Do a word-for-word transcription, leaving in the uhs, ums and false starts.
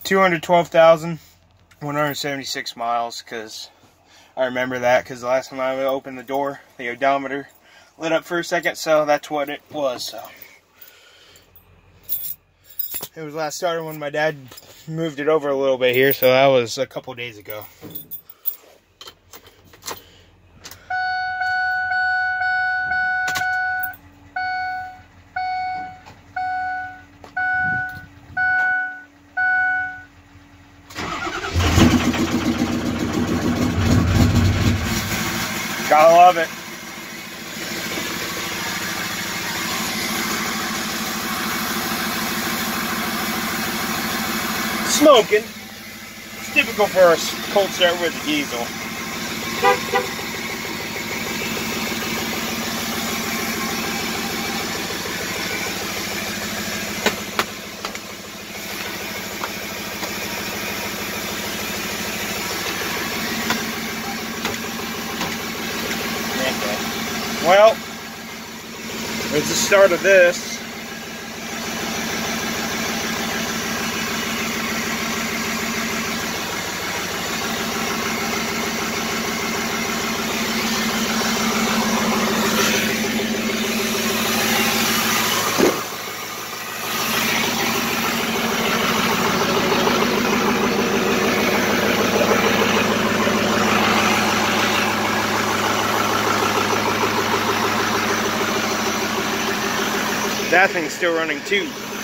two hundred twelve thousand one hundred seventy-six miles, because I remember that because the last time I opened the door, the odometer lit up for a second, so that's what it was. So it was last started when my dad moved it over a little bit here, so that was a couple days ago. Gotta love it. Smoking. It's typical for a cold start with a diesel. Well, there's the start of this. That thing's still running too.